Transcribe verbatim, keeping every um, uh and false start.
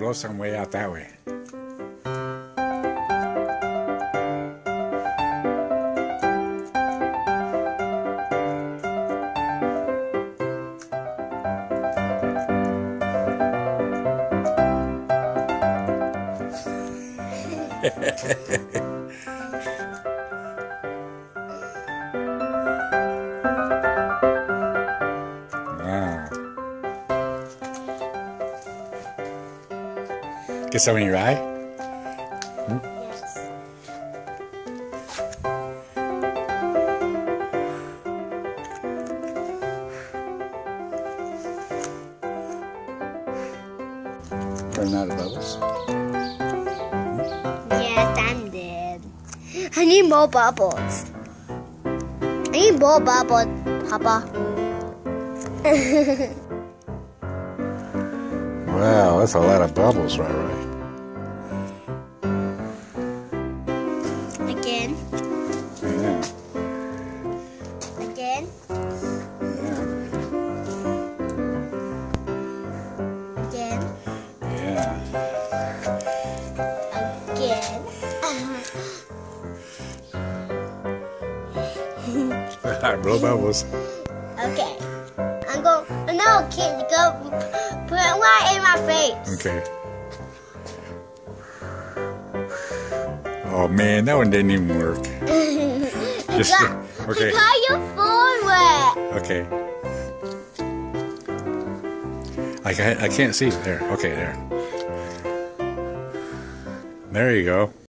blow some way out that way. Wow. Get some in your eye? Hmm? Yes. Turn out the bubbles. Yes, I'm dead. I need more bubbles. I need more bubbles, Papa. Wow, that's a lot of bubbles, right, right. Again. Yeah. Again. Yeah. Again. Yeah. Again. Blow bubbles. Okay. I'm going. No, kid, go put one in my face. Okay. Oh man, that one didn't even work. Just got, okay. You got your phone wet. Okay. I can't, I can't see there. Okay, there. There you go.